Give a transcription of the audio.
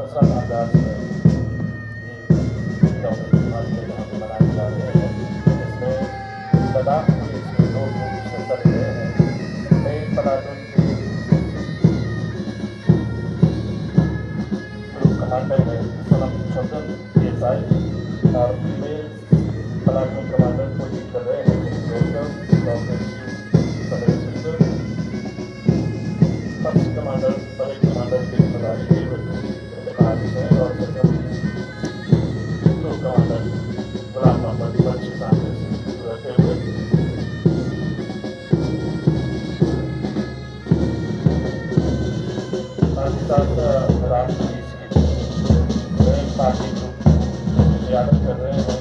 आसान अंदाज में ये जहाँ पे मनाए जा रहे हैं, इसमें लद्दाख के इसमें लोग हिस्सा ले रहे हैं। नए प्लाटून के जो कमांडर है सनम चंदन ये साइड और फीमेल प्लाटून कमांडर को लीड कर रहे हैं फर्स्ट कमांडर परेड कमांडर के जिम्मेदारी है और दो कमांडर गुलाम मोहम्मद बच्ची सामने से रहते हुए साथ ही साथ राष्ट्र की पार्टी ग्रुप तैयार कर रहे हैं।